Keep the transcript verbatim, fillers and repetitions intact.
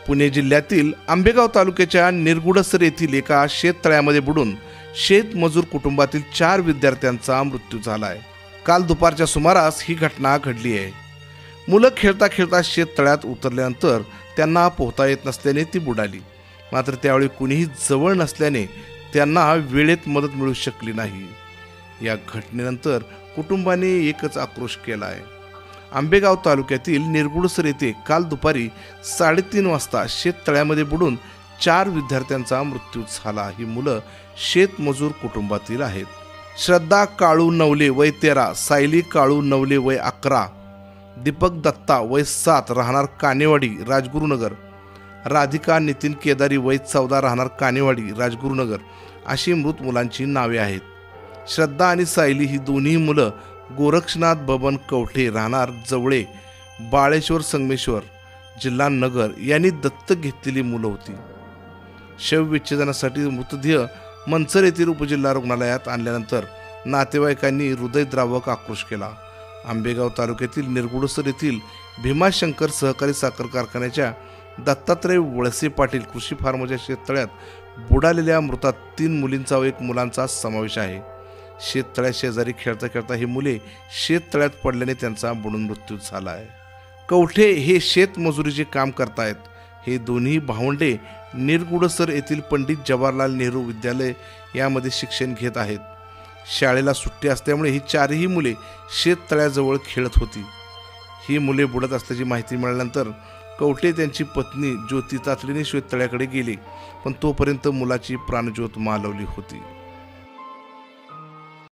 पुणे जिल्ह्यातील आंबेगाव तालुक्याच्या निरगुडसर येथील एका शेततळ्यामध्ये बुडून शेतमजूर कुटुंबातील चार विद्यार्थ्यांचा मृत्यू झाला आहे। काल दुपारच्या सुमारास ही घटना घडली आहे। मुलं खेळता खेळता शेततळ्यात उतरल्यानंतर त्यांना पोहता येत नसल्याने ती बुडाली। मात्र त्यावेळी कुणीही जवळ नसल्याने त्यांना वेळेत मदत मिळू शकली नाही। या घटनेनंतर कुटुंबाने एकच आक्रोश केला आहे। आंबेगाव तालुक्यातील निरगुडसर येथे काल दुपारी साडेतीन वाजता शेततळ्यामध्ये बुडून चार विद्यार्थ्यांचा मृत्यू झाला। ही मुलं शेतमजूर कुटुंबातील आहेत। श्रद्धा काळू नवले वय तेरा, सायली काळू नवले वय अकरा, दीपक दत्ता वय सात राहणार कानेवाडी राजगुरुनगर, राधिका नितीन केदारी वय चौदा राहणार कानेवाडी राजगुरुनगर अशी मृत मुलांची नावे आहेत। श्रद्धा आणि सायली ही दोन्ही मुलं गोरक्षनाथ बबन कवठे राहणार जवळे बाळेश्वर संगमेश्वर जिल्हा नगर यांनी दत्तक घेतलेली मुलं होती। शवविच्छेदनासाठी मृतदेह मनसर येथील उपजिल्हा रुग्णालयात आणल्यानंतर नातेवाईकांनी हृदयद्रावक आक्रोश केला। आंबेगाव तालुक्यातील निरगुडसर येथील भीमाशंकर सहकारी साखर कारखान्याच्या दत्तात्रय वळसे पाटील कृषी फार्मच्या शेततळ्यात बुडालेल्या मृतात तीन मुलींचा व एक मुलांचा समावेश आहे। शेततळ्या शेजारी खेळता खेळता ही मुले शेततळ्यात पडल्याने त्यांचा बुडून मृत्यू झाला आहे। कवठे हे शेतमजुरीचे काम करतायत। हे दोन्ही भावंडे निरगुडसर येथील पंडित जवाहरलाल नेहरू विद्यालय यामध्ये शिक्षण घेत आहेत। शाळेला सुट्टी असल्यामुळे ही चारही मुले शेततळ्याजवळ खेळत होती। ही मुले बुडत असल्याची माहिती मिळाल्यानंतर कवठे त्यांची पत्नी ज्योती तातडीने शेततळ्याकडे गेली, पण तोपर्यंत मुलाची प्राणज्योत मालवली होती।